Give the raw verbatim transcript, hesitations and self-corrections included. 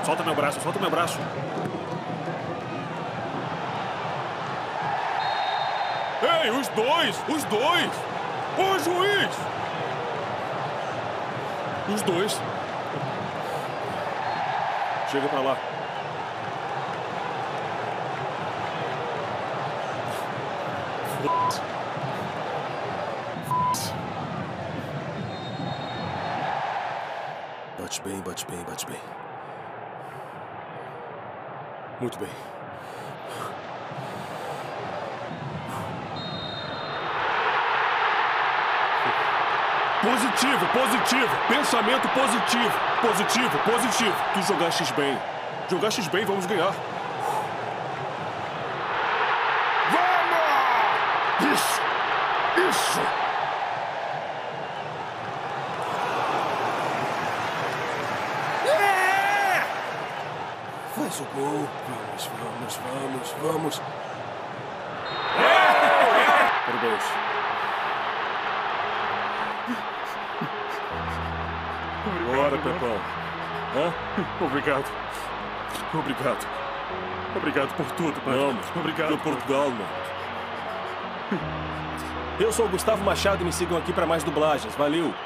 Solta meu braço, solta meu braço. Ei, os dois! Os dois! Ô, juiz! Os dois. Chega pra lá. Foda-se. Foda-se. Bate bem, bate bem, bate bem. Muito bem. Positivo, positivo. Pensamento positivo. Positivo, positivo. Tu jogastes bem. Jogastes bem, vamos ganhar. Vamos! Isso! Isso! É! Faz o gol. Vamos, vamos, vamos, vamos. É! Parabéns. Bora, Pepão. Hã? Obrigado. Obrigado. Obrigado por tudo, pai. Não, obrigado por Portugal, mano. Eu sou o Gustavo Machado e me sigam aqui para mais dublagens. Valeu!